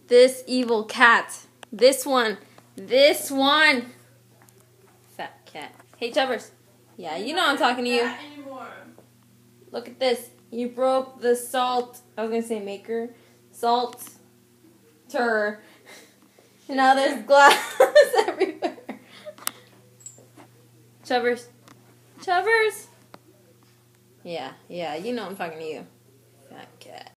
This evil cat. This one. This one. Fat cat. Hey, Chubbers. Yeah, you know I'm talking to you. Look at this. You broke the salt. I was going to say maker. Salt-ter. Now there's glass everywhere. Chubbers. Chubbers. Yeah, you know I'm talking to you. Fat cat.